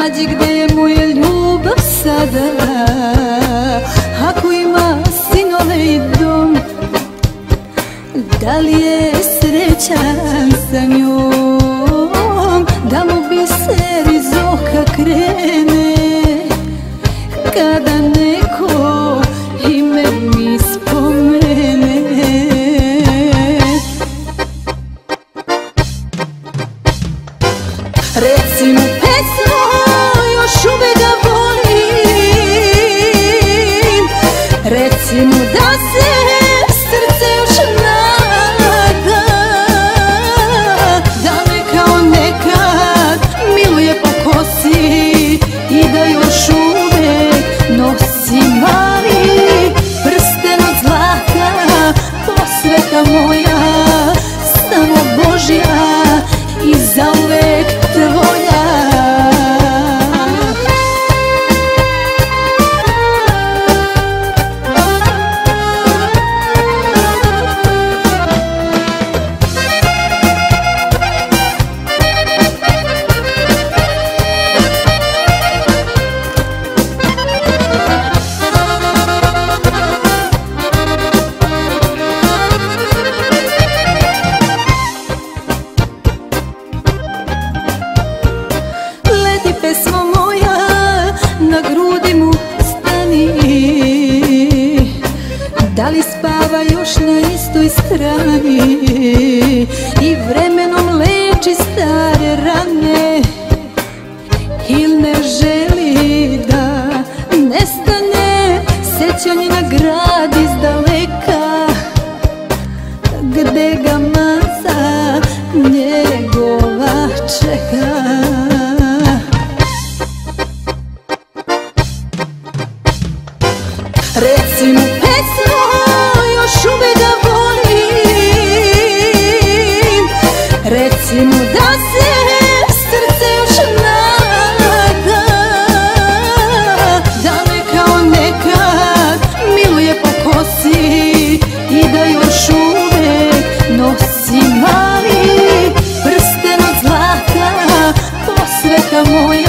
nađi gde je moja ljubav sada, ako ima sinove i dom. Da li je srećan sa njom, da mu biser iz oka krene kada neko ime mi spomene. Reci mu pesmo, još uvek ga volim. Reci mu da se srce još nada, da me kao nekad miluje po kosi i da još uvek nosi mali prsten od zlata. Posveta moja, samo Božja i zauvek tvoja. Pesmo moja, na grudi mu stani. Da li spava još na istoj strani i vremenom leči stare rane, il ne želi da nestane sećanje na grad iz daleka, gde ga maca njegova čeka. Reci mu pesmo, još uvek ga volim. Reci mu da se srce još nada, da me kao nekad miluje po kosi i da još uvek nosi mali prsten od zlata. Posveta moja,